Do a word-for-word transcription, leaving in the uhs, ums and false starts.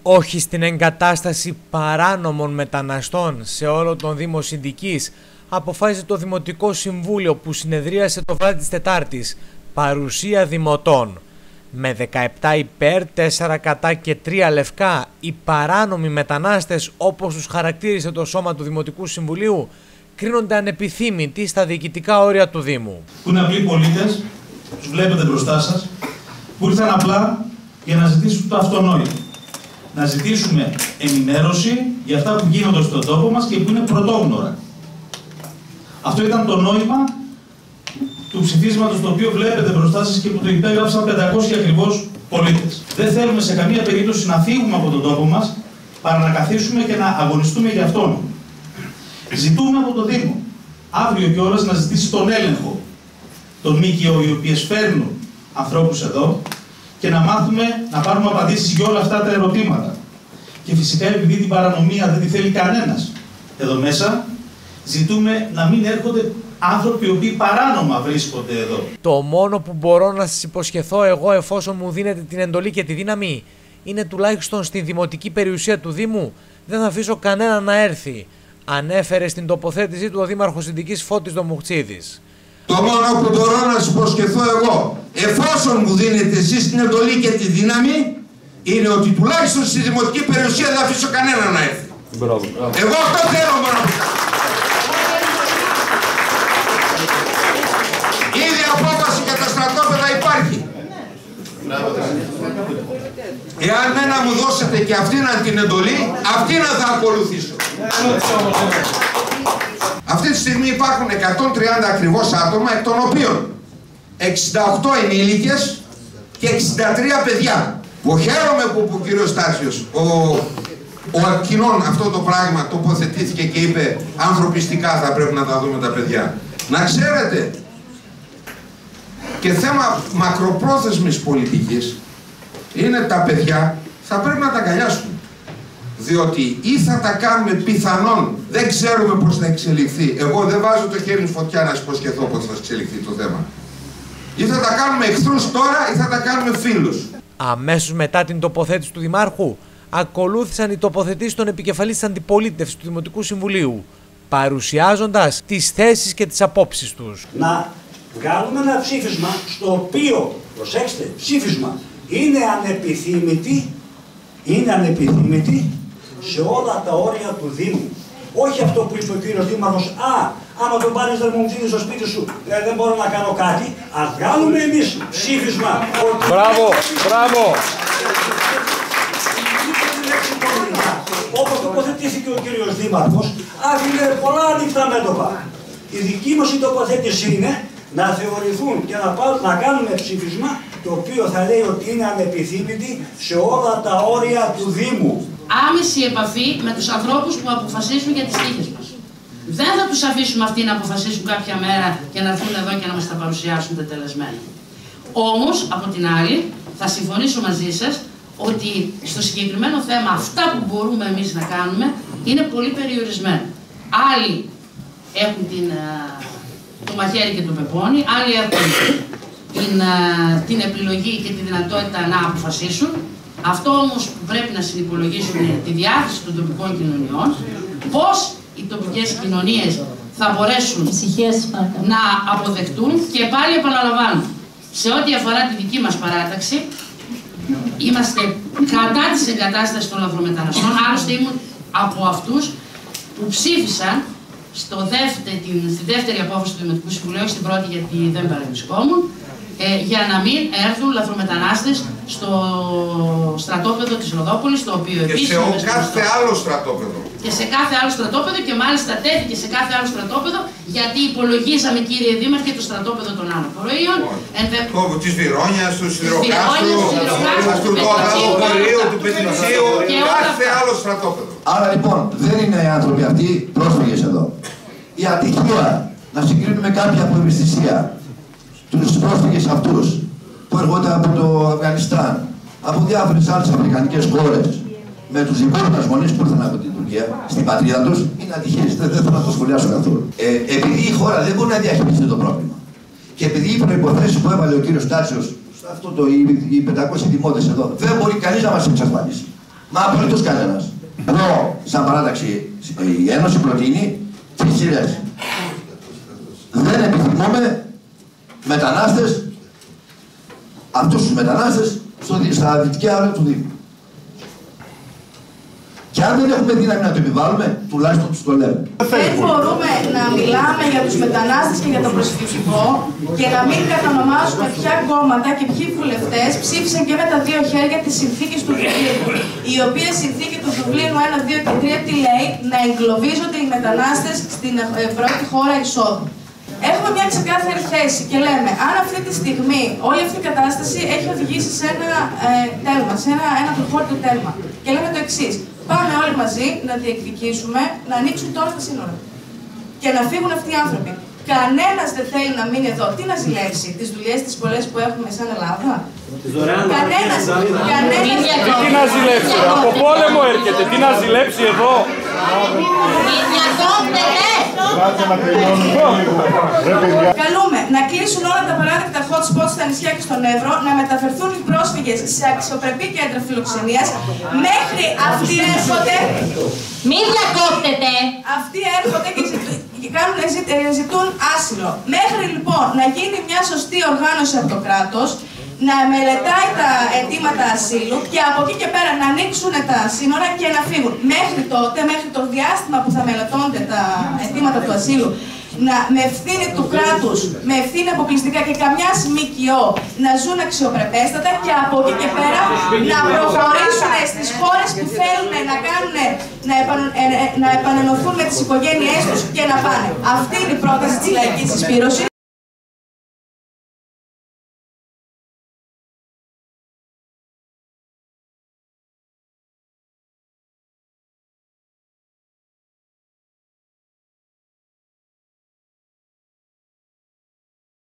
Όχι στην εγκατάσταση παράνομων μεταναστών σε όλο τον Δήμο Συνδικής, αποφάσισε το Δημοτικό Συμβούλιο που συνεδρίασε το βράδυ της Τετάρτης, παρουσία δημοτών. Με δεκαεπτά υπέρ, τέσσερα κατά και τρία λευκά, οι παράνομοι μετανάστες, όπως τους χαρακτήρισε το σώμα του Δημοτικού Συμβουλίου, κρίνονται ανεπιθύμητοι στα διοικητικά όρια του Δήμου. Που είναι απλοί πολίτες, τους βλέπετε μπροστά σας, που ήρθαν απλά για να ζητήσουν το αυτονόητο. Να ζητήσουμε ενημέρωση για αυτά που γίνονται στον τόπο μας και που είναι πρωτόγνωρα. Αυτό ήταν το νόημα του ψηφίσματος το οποίο βλέπετε μπροστά σας και που το υπέγραψαν πεντακόσιοι ακριβώς πολίτες. Δεν θέλουμε σε καμία περίπτωση να φύγουμε από τον τόπο μας, παρά να καθίσουμε και να αγωνιστούμε για αυτόν. Ζητούμε από το Δήμο αύριο κιόλας να ζητήσει τον έλεγχο των ΜΚΟ οι οποίες φέρνουν ανθρώπους εδώ και να μάθουμε να πάρουμε απαντήσεις για όλα αυτά τα ερωτήματα. Και φυσικά επειδή την παρανομία δεν τη θέλει κανένας εδώ μέσα, ζητούμε να μην έρχονται άνθρωποι οι οποίοι παράνομα βρίσκονται εδώ. Το μόνο που μπορώ να σας υποσχεθώ εγώ, εφόσον μου δίνετε την εντολή και τη δύναμη, είναι τουλάχιστον στη δημοτική περιουσία του Δήμου δεν θα αφήσω κανένα να έρθει, ανέφερε στην τοποθέτησή του ο Δήμαρχος Συνδικής Φώτης Δομουχτσίδης. Το μόνο που μπορώ να σας υποσχεθώ εγώ, εφόσον μου δίνετε εσείς την εντολή και τη δύναμη, είναι ότι τουλάχιστον στη δημοτική περιουσία δεν θα αφήσω κανένα να έρθει. Μπράβο. Εγώ αυτό θέλω μόνο να πω. Ήδη απόφαση για τα στρατόπεδα υπάρχει. Εάν μένα μου δώσετε και αυτήν την εντολή, αυτήν θα ακολουθήσω. Αυτή τη στιγμή υπάρχουν εκατόν τριάντα ακριβώς άτομα, εκ των οποίων εξήντα οκτώ ενήλικες και εξήντα τρία παιδιά. Που χαίρομαι που ο κύριος Στάσιος, ο, ο κοινών αυτό το πράγμα τοποθετήθηκε και είπε ανθρωπιστικά θα πρέπει να τα δούμε τα παιδιά. Να ξέρετε, και θέμα μακροπρόθεσμης πολιτικής είναι τα παιδιά θα πρέπει να τα αγκαλιάσουμε. Διότι ή θα τα κάνουμε πιθανόν, δεν ξέρουμε πώς θα εξελιχθεί. Εγώ δεν βάζω το χέρι φωτιά να σας υποσχεθώ πώς θα εξελιχθεί το θέμα. Ή θα τα κάνουμε εχθρούς τώρα ή θα τα κάνουμε φίλους. Αμέσως μετά την τοποθέτηση του Δημάρχου, ακολούθησαν οι τοποθετήσεις των επικεφαλής της αντιπολίτευσης του Δημοτικού Συμβουλίου, παρουσιάζοντας τις θέσεις και τις απόψεις τους. Να βγάλουμε ένα ψήφισμα στο οποίο, προσέξτε, ψήφισμα είναι ανεπιθύμητη, είναι ανεπιθύμητη σε όλα τα όρια του Δήμου. Όχι αυτό που είπε ο κύριος Δήμαρχος, α, άμα τον πάρεις δερμομψίδι στο σπίτι σου, ε, δεν μπορώ να κάνω κάτι. Ας βγάλουμε εμείς ψήφισμα. Μπράβο, μπράβο. Όπως τοποθετήθηκε ο κύριος Δήμαρχος, άφηνε πολλά ανοιχτά μέτωπα. Η δική μας η τοποθέτηση είναι να θεωρηθούν και να, πάρουν, να κάνουμε ψήφισμα το οποίο θα λέει ότι είναι ανεπιθύμητη σε όλα τα όρια του Δήμου. Άμεση επαφή με τους ανθρώπους που αποφασίζουν για τις τύχες μας. Δεν θα τους αφήσουμε αυτοί να αποφασίσουν κάποια μέρα και να έρθουν εδώ και να μας τα παρουσιάσουν τελεσμένα. Όμως, από την άλλη, θα συμφωνήσω μαζί σας ότι στο συγκεκριμένο θέμα αυτά που μπορούμε εμείς να κάνουμε είναι πολύ περιορισμένα. Άλλοι έχουν την, το μαχαίρι και το πεπόνι, άλλοι έχουν την, την επιλογή και τη δυνατότητα να αποφασίσουν. Αυτό όμως που πρέπει να συνυπολογίσουν είναι τη διάθεση των τοπικών κοινωνιών, πώς οι τοπικές κοινωνίες θα μπορέσουν να αποδεχτούν και πάλι επαναλαμβάνω, σε ό,τι αφορά τη δική μας παράταξη, είμαστε κατά της εγκατάστασης των λαθρομεταναστών, άλλωστε ήμουν από αυτούς που ψήφισαν στο δεύτερη, στη δεύτερη απόφαση του Δημοτικού Συμβουλίου, όχι στην πρώτη γιατί δεν παρευρισκόμουν, Ε, για να μην έρθουν λαθρομετανάστες στο στρατόπεδο της Ροδόπολης, το οποίο επίσης... Και σε κάθε άλλο στρατόπεδο. Και σε κάθε άλλο στρατόπεδο και μάλιστα τέθηκε σε κάθε άλλο στρατόπεδο γιατί υπολογίζαμε, κύριε Δήμαρχε, το στρατόπεδο των αναφορείων. Ενδε... Το της Βυρώνιας, του Σιδηροκάστρου, του Ποδαρίου, του Πετριτσίου, κάθε άλλο στρατόπεδο. Άρα λοιπόν δεν είναι οι άνθρωποι αυτοί πρόσφυγες εδώ. Η ατυχία να συγκρίνουμε κάποια από ευαισθησία τους πρόσφυγες αυτούς που έρχονται από το Αφγανιστάν, από διάφορες άλλες αφρικανικές χώρες, με τους δικούς μας γονείς που ήρθαν από την Τουρκία, στην πατρίδα τους, είναι ατυχίες. Δεν θέλω να το σχολιάσω καθόλου. Ε, επειδή η χώρα δεν μπορεί να διαχειριστεί το πρόβλημα και επειδή οι προϋποθέσεις που έβαλε ο κύριος Στάσιος, αυτό το, οι, οι πεντακόσιοι δημότες εδώ, δεν μπορεί κανείς να μας εξασφαλίσει. Μα απολύτως κανένας. Εδώ, σαν παράταξη, η Ένωση προτείνει τις σειρές. Δεν επιθυμούμε μετανάστες, αυτούς τους μετανάστες, στο, στα δυτικά όρια του Δήμου. Και αν δεν έχουμε δύναμη να το επιβάλλουμε, τουλάχιστον τους το λέμε. Δεν μπορούμε να μιλάμε για τους μετανάστες και για το προσφυγικό και να μην κατανομάζουμε ποια κόμματα και ποιοι βουλευτές ψήφισαν και με τα δύο χέρια τις συνθήκες του Δουβλίνου. Η οποία συνθήκη του Δουβλίνου ένα, δύο και τρία τι λέει? Να εγκλωβίζονται οι μετανάστες στην πρώτη χώρα εισόδου. Έχουμε μια ξεκάθαρη θέση και λέμε, αν αυτή τη στιγμή όλη αυτή η κατάσταση έχει οδηγήσει σε ένα ε, τέλμα, σε ένα, ένα προχώρητο τέλμα. Και λέμε το εξής: πάμε όλοι μαζί να διεκδικήσουμε να ανοίξουν τώρα τα σύνορα και να φύγουν αυτοί οι άνθρωποι. Κανένας δεν θέλει να μείνει εδώ. Τι να ζηλέψει, τις δουλειές τις πολλές που έχουμε σαν Ελλάδα? Κανένας, κανένας. Τι να ζηλέψει, από πόλεμο έρχεται, τι να ζηλέψει εδώ? Καλούμε να κλείσουν όλα τα παράδεκτα hot spots στα νησιά και στον Εύρο, να μεταφερθούν οι πρόσφυγες σε αξιοπρεπή κέντρα φιλοξενίας. Μέχρι αυτοί έρχονται. Μην διακόπτετε! Αυτοί έρχονται και ζητούν, και κάνουν, ζητούν άσυλο. Μέχρι λοιπόν να γίνει μια σωστή οργάνωση από το κράτος, να μελετάει τα αιτήματα ασύλου και από εκεί και πέρα να ανοίξουν τα σύνορα και να φύγουν. Μέχρι τότε, μέχρι το διάστημα που θα μελετώνται τα αιτήματα του ασύλου, να, με ευθύνη του κράτους, με ευθύνη αποκλειστικά και καμιά ΜΚΟ να ζουν αξιοπρεπέστατα και από εκεί και πέρα να προχωρήσουν στις χώρες που θέλουν να, κάνουν, να, επαν, ε, να επανενωθούν με τις οικογένειές τους και να πάνε. Αυτή είναι η πρόταση της λαϊκής συσπήρωσης.